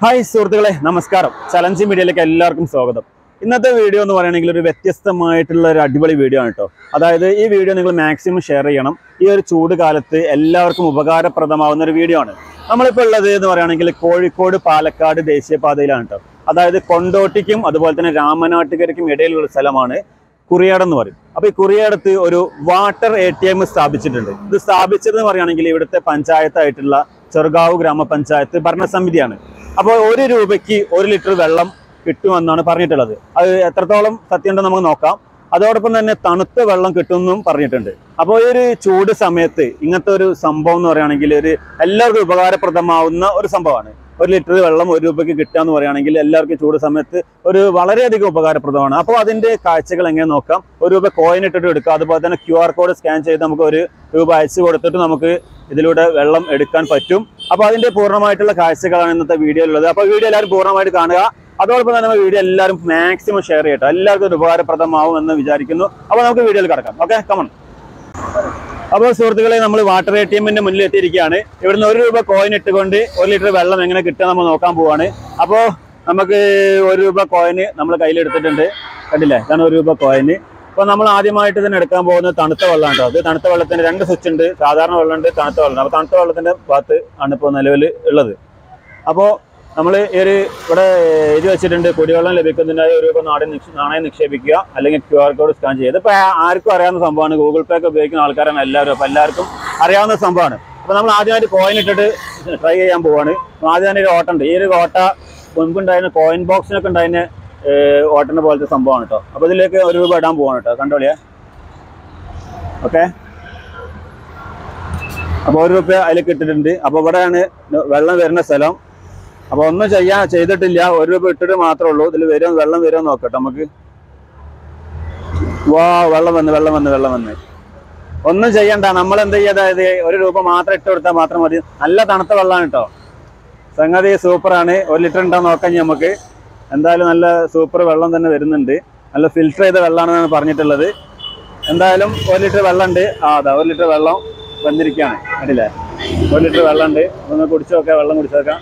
Hi സുഹൃത്തുക്കളെ, നമസ്കാരം. Challenge മീഡിയയിലേക്ക് എല്ലാവർക്കും സ്വാഗതം. ഇന്നത്തെ വീഡിയോ എന്ന് പറയുകയാണെങ്കിൽ ഒരു വ്യത്യസ്തമായിട്ടുള്ള ഒരു അടിപൊളി വീഡിയോ ആണ് കേട്ടോ. അതായത് ഈ വീഡിയോ നിങ്ങൾ മാക്സിമം ഷെയർ ചെയ്യണം. ഈ ഒരു ചൂട് കാലത്ത് എല്ലാവർക്കും ഉപകാരപ്രദമാവുന്ന ഒരു വീഡിയോ ആണ്. നമ്മളിപ്പോൾ ഉള്ളത് എന്ന് പറയുകയാണെങ്കിൽ കോഴിക്കോട് പാലക്കാട് ദേശീയപാതയിലാണ് കേട്ടോ. അതായത് കൊണ്ടോട്ടിക്കും അതുപോലെ തന്നെ രാമനാട്ടുകരയ്ക്കും ഇടയിലുള്ള സ്ഥലമാണ് കുറിയാട് എന്ന് പറയും. അപ്പോൾ ഈ കുറിയാടത്ത് ഒരു വാട്ടർ ATM സ്ഥാപിച്ചിട്ടുണ്ട്. ഇത് സ്ഥാപിച്ചതെന്ന് പറയുകയാണെങ്കിൽ ഇവിടുത്തെ പഞ്ചായത്തായിട്ടുള്ള ചെറുകാവ് ഗ്രാമപഞ്ചായത്ത് ഭരണസമിതിയാണ്. അപ്പോൾ 1 രൂപയ്ക്ക് 1 ലിറ്റർ വെള്ളം കിട്ടുമെന്നാണ് പറഞ്ഞിട്ടുള്ളത്. അത് എത്രത്തോളം സത്യമുണ്ടെന്ന് നമുക്ക് നോക്കാം. അതോടൊപ്പം തന്നെ തണുത്ത വെള്ളം കിട്ടുമെന്നും പറഞ്ഞിട്ടുണ്ട്. അപ്പോൾ ഈ ഒരു ചൂട് സമയത്ത് ഇങ്ങനത്തെ ഒരു സംഭവം എന്ന് പറയുകയാണെങ്കിൽ എല്ലാവർക്കും ഉപകാരപ്രദമാവുന്ന ഒരു സംഭവമാണ്. 1 ലിറ്റർ വെള്ളം 1 രൂപയ്ക്ക് കിട്ടുക എന്ന് പറയുകയാണെങ്കിൽ എല്ലാവർക്കും ചൂട് സമയത്ത് വളരെയധികം ഉപകാരപ്രദമാണ്. അപ്പോൾ അതിൻ്റെ കാഴ്ചകൾ എങ്ങനെ നോക്കാം. 1 രൂപ കോയിൻ ഇട്ടിട്ട് എടുക്കുക. അതുപോലെ തന്നെ QR കോഡ് സ്കാൻ ചെയ്ത് നമുക്ക് 1 രൂപ അയച്ചു കൊടുത്തിട്ട് നമുക്ക് ഇതിലൂടെ വെള്ളം എടുക്കാൻ പറ്റും. അപ്പോൾ അതിൻ്റെ പൂർണ്ണമായിട്ടുള്ള കാഴ്ചകളാണ് ഇന്നത്തെ വീഡിയോയിലുള്ളത്. അപ്പോൾ വീഡിയോ എല്ലാവരും പൂർണ്ണമായിട്ട് കാണുക. അതോടൊപ്പം തന്നെ വീഡിയോ എല്ലാവരും മാക്സിമം ഷെയർ ചെയ്യട്ടെ. എല്ലാവർക്കും ഒരു ഉപകാരപ്രദമാവും എന്ന് വിചാരിക്കുന്നു. അപ്പോൾ നമുക്ക് വീഡിയോയിൽ കിടക്കാം. Okay, come on. അപ്പോൾ സുഹൃത്തുക്കളെ, നമ്മൾ വാട്ടർ ATMന്റെ മുന്നിൽ എത്തിയിരിക്കുകയാണ്. ഇവിടുന്ന് 1 രൂപ കോയിൻ ഇട്ടുകൊണ്ട് 1 ലിറ്റർ വെള്ളം എങ്ങനെ കിട്ടുക നമ്മൾ നോക്കാൻ പോവാണ്. അപ്പോൾ നമുക്ക് 1 രൂപ കോയിന് നമ്മൾ കയ്യിലെടുത്തിട്ടുണ്ട്. കണ്ടില്ലേ, ഇതാണ് 1 രൂപ കോയിന്. അപ്പോൾ നമ്മൾ ആദ്യമായിട്ട് തന്നെ എടുക്കാൻ പോകുന്നത് തണുത്ത വെള്ളം കേട്ടോ. അത് തണുത്ത വെള്ളത്തിന് 2 സ്വിച്ച് ഉണ്ട്. സാധാരണ വെള്ളമുണ്ട്, തണുത്ത വെള്ളം. അപ്പോൾ തണുത്ത വെള്ളത്തിൻ്റെ ഭാഗത്ത് ആണ് ഇപ്പോൾ നിലവിൽ ഉള്ളത്. അപ്പോൾ നമ്മൾ ഇവിടെ എഴുതി വെച്ചിട്ടുണ്ട്, കുടിവെള്ളം ലഭിക്കുന്നതിനായി 1 രൂപ നാണയം നിക്ഷേപിക്കുക, അല്ലെങ്കിൽ QR കോഡ് സ്കാൻ ചെയ്യുക. ഇതിപ്പോൾ ആർക്കും അറിയാവുന്ന സംഭവമാണ്. ഗൂഗിൾ പേ ഒക്കെ ഉപയോഗിക്കുന്ന ആൾക്കാരാണ് എല്ലാവരും. അപ്പോൾ എല്ലാവർക്കും അറിയാവുന്ന സംഭവമാണ്. അപ്പോൾ നമ്മൾ ആദ്യമായിട്ട് കോയിൻ ഇട്ടിട്ട് ട്രൈ ചെയ്യാൻ പോവാണ്. ആദ്യം തന്നെ ഒരു ഓട്ടം ഉണ്ട്. ഈ ഒരു ഓട്ട മുൻപുണ്ടായിരുന്ന കോയിൻ ബോക്സിനൊക്കെ ഉണ്ടായിരുന്ന ഓട്ടൻ്റെ പോലത്തെ സംഭവമാണ് കേട്ടോ. അപ്പോൾ ഇതിലേക്ക് 1 രൂപ ഇടാൻ പോവാണ് കേട്ടോ. കണ്ടോളിയാ. ഓക്കെ, അപ്പോൾ 1 രൂപ അതിലേക്ക് ഇട്ടിട്ടുണ്ട്. അപ്പോൾ ഇവിടെയാണ് വെള്ളം വരുന്ന സ്ഥലം. അപ്പോൾ ഒന്നും ചെയ്തിട്ടില്ല. 1 രൂപ ഇട്ടിട്ട് മാത്രമേ ഉള്ളൂ. ഇതിൽ വെള്ളം വരുമോ നോക്കട്ടെ നമുക്ക്. വെള്ളം വന്ന് ഒന്നും ചെയ്യണ്ട. നമ്മൾ എന്ത് ചെയ്യുക, അതായത് 1 രൂപ മാത്രം ഇട്ട് കൊടുത്താൽ മാത്രം മതി. നല്ല തണുത്ത വെള്ളമാണ് കേട്ടോ. സംഗതി സൂപ്പറാണ്. 1 ലിറ്റർ ഉണ്ടാകും നോക്കാം നമുക്ക്. എന്തായാലും നല്ല സൂപ്പർ വെള്ളം തന്നെ വരുന്നുണ്ട്. നല്ല ഫിൽറ്റർ ചെയ്ത വെള്ളമാണെന്നാണ് പറഞ്ഞിട്ടുള്ളത്. എന്തായാലും 1 ലിറ്റർ വെള്ളം ഉണ്ട്. അതാ 1 ലിറ്റർ വെള്ളം വന്നിരിക്കുകയാണ്. കണ്ടില്ലേ, 1 ലിറ്റർ വെള്ളം ഉണ്ട്. ഒന്ന് കുടിച്ചു നോക്കാം. വെള്ളം കുടിച്ചു നോക്കാം.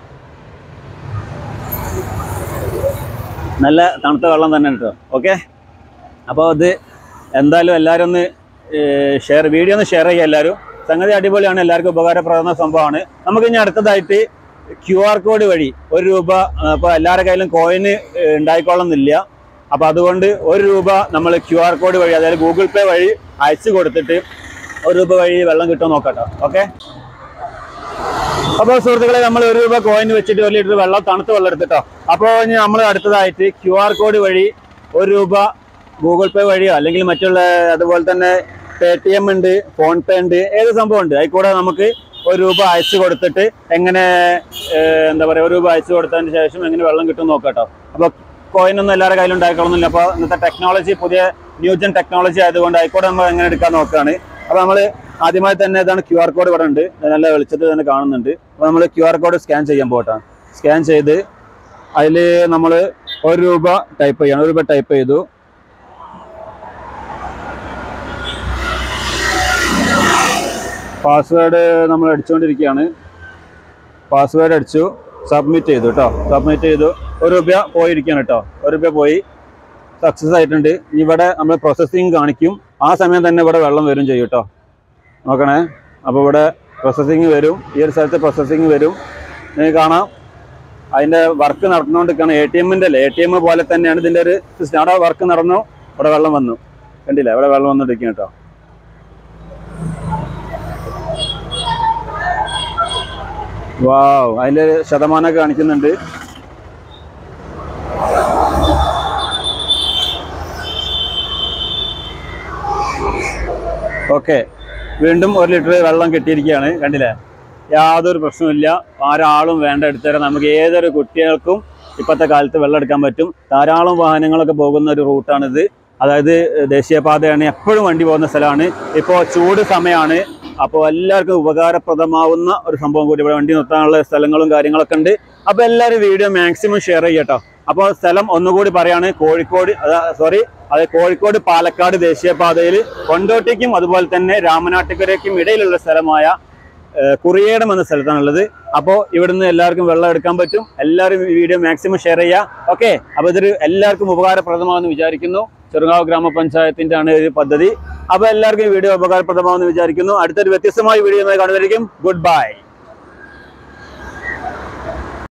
നല്ല തണുത്ത വെള്ളം തന്നെ കേട്ടോ. ഓക്കെ, അപ്പോൾ അത് എന്തായാലും എല്ലാവരും ഒന്ന് വീഡിയോ ഒന്ന് ഷെയർ ചെയ്യുക എല്ലാവരും. സംഗതി അടിപൊളിയാണ്. എല്ലാവർക്കും ഉപകാരപ്രദമായ സംഭവമാണ്. നമുക്ക് ഇനി അടുത്തതായിട്ട് QR കോഡ് വഴി 1 രൂപ. അപ്പോൾ എല്ലാവരുടെ കയ്യിലും കോയിന് ഉണ്ടായിക്കൊള്ളുന്നില്ല. അപ്പോൾ അതുകൊണ്ട് 1 രൂപ നമ്മൾ QR കോഡ് വഴി, അതായത് ഗൂഗിൾ പേ വഴി അയച്ചു കൊടുത്തിട്ട് 1 രൂപ വഴി വെള്ളം കിട്ടുമോ നോക്കട്ടോ. ഓക്കെ, അപ്പോൾ സുഹൃത്തുക്കളെ, നമ്മൾ 1 രൂപ കോയിൻ വെച്ചിട്ട് 1 ലിറ്റർ വെള്ളം, തണുത്ത വെള്ളം എടുത്തിട്ടോ. അപ്പോൾ ഇനി നമ്മൾ അടുത്തതായിട്ട് QR കോഡ് വഴി 1 രൂപ ഗൂഗിൾ പേ വഴിയോ അല്ലെങ്കിൽ മറ്റുള്ള അതുപോലെ തന്നെ Paytm ഉണ്ട്, ഫോൺ പേ ഉണ്ട്, ഏത് സംഭവം ഉണ്ട്. അതിൽക്കൂടെ നമുക്ക് 1 രൂപ അയച്ചു കൊടുത്തിട്ട് എങ്ങനെ എന്താ പറയുക, 1 രൂപ അയച്ചു കൊടുത്തതിന് ശേഷം എങ്ങനെ വെള്ളം കിട്ടും നോക്കട്ടോ. അപ്പോൾ കോയിനൊന്നും എല്ലാവരുടെ കയ്യിലും ഉണ്ടായിക്കൊള്ളുന്നില്ല. അപ്പോൾ ഇന്നത്തെ ടെക്നോളജി പുതിയ ന്യൂജൻ ടെക്നോളജി ആയതുകൊണ്ട് അതിൽക്കൂടെ നമ്മൾ എങ്ങനെ എടുക്കാൻ നോക്കുകയാണ്. അപ്പോൾ നമ്മൾ ആദ്യമായി തന്നെ ഇതാണ് QR കോഡ് ഇവിടെ ഉണ്ട്. നല്ല വെളിച്ചത്തിൽ തന്നെ കാണുന്നുണ്ട്. അപ്പോൾ നമ്മൾ QR കോഡ് സ്കാൻ ചെയ്യാൻ പോകട്ടെ. സ്കാൻ ചെയ്ത് അതിൽ നമ്മൾ 1 രൂപ ടൈപ്പ് ചെയ്യണം. 1 രൂപ ടൈപ്പ് ചെയ്തു. പാസ്വേഡ് നമ്മൾ അടിച്ചുകൊണ്ടിരിക്കുകയാണ്. പാസ്വേഡ് അടിച്ചു, സബ്മിറ്റ് ചെയ്തു കേട്ടോ. സബ്മിറ്റ് ചെയ്തു. 1 രൂപ പോയിരിക്കുകയാണ് കേട്ടോ. 1 രൂപ പോയി, സക്സസ് ആയിട്ടുണ്ട്. ഇവിടെ നമ്മൾ പ്രോസസ്സിങ് കാണിക്കും. ആ സമയം തന്നെ ഇവിടെ വെള്ളം വരും ചെയ്യും കേട്ടോ. നോക്കണേ. അപ്പോൾ ഇവിടെ പ്രോസസ്സിങ് വരും. ഈ ഒരു സ്ഥലത്ത് പ്രോസസ്സിങ് വരും. നിങ്ങൾക്ക് കാണാം അതിൻ്റെ വർക്ക് നടന്നുകൊണ്ടിരിക്കുകയാണ്. ATM പോലെ തന്നെയാണ് ഇതിൻ്റെ ഒരു സിസ്റ്റം. അവിടെ വർക്ക് നടന്നു, ഇവിടെ വെള്ളം വന്നു. കണ്ടില്ല, ഇവിടെ വെള്ളം വന്നിരിക്കും കേട്ടോ. അതിൻ്റെ ശതമാനമൊക്കെ കാണിക്കുന്നുണ്ട്. ഓക്കെ, വീണ്ടും 1 ലിറ്റർ വെള്ളം കിട്ടിയിരിക്കുകയാണ്. കണ്ടില്ലേ, യാതൊരു പ്രശ്നമില്ല. ഒരാളും വേണ്ട എടുത്തുതരാം. നമുക്ക് ഏതൊരു കുട്ടികൾക്കും ഇപ്പോഴത്തെ കാലത്ത് വെള്ളം എടുക്കാൻ പറ്റും. ധാരാളം വാഹനങ്ങളൊക്കെ പോകുന്ന ഒരു റൂട്ടാണിത്. അതായത് ദേശീയപാതയാണ്, എപ്പോഴും വണ്ടി പോകുന്ന സ്ഥലമാണ്. ഇപ്പോൾ ചൂട് സമയമാണ്. അപ്പോൾ എല്ലാവർക്കും ഉപകാരപ്രദമാവുന്ന ഒരു സംഭവം കൂടി. ഇവിടെ വണ്ടി നിർത്താനുള്ള സ്ഥലങ്ങളും കാര്യങ്ങളൊക്കെ ഉണ്ട്. അപ്പോൾ എല്ലാവരും വീഡിയോ മാക്സിമം ഷെയർ ചെയ്യട്ടോ. അപ്പോൾ സ്ഥലം ഒന്നുകൂടി പറയാണ്, കോഴിക്കോട് പാലക്കാട് ദേശീയപാതയിൽ കൊണ്ടോട്ടിക്കും അതുപോലെ തന്നെ രാമനാട്ടുകരയ്ക്കും ഇടയിലുള്ള സ്ഥലമായ കുറിയേടം എന്ന സ്ഥലത്താണുള്ളത്. അപ്പോൾ ഇവിടുന്ന് എല്ലാവർക്കും വെള്ളം എടുക്കാൻ പറ്റും. എല്ലാവരും ഈ വീഡിയോ മാക്സിമം ഷെയർ ചെയ്യുക. ഓക്കെ, അപ്പോൾ ഇതൊരു എല്ലാവർക്കും ഉപകാരപ്രദമാണെന്ന് വിചാരിക്കുന്നു. ചെറുങ്ങാവ് ഗ്രാമപഞ്ചായത്തിൻ്റെ ആണ് ഒരു പദ്ധതി. അപ്പോൾ എല്ലാവർക്കും ഈ വീഡിയോ ഉപകാരപ്രദമാണെന്ന് വിചാരിക്കുന്നു. അടുത്തൊരു വ്യത്യസ്തമായ വീഡിയോ കാണുന്നതായിരിക്കും. Good bye.